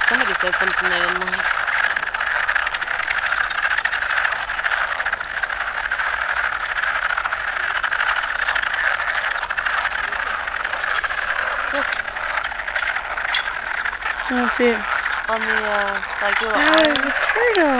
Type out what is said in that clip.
Somebody said something they didn't like. Look. I don't see it. On the, like, little That is a turtle.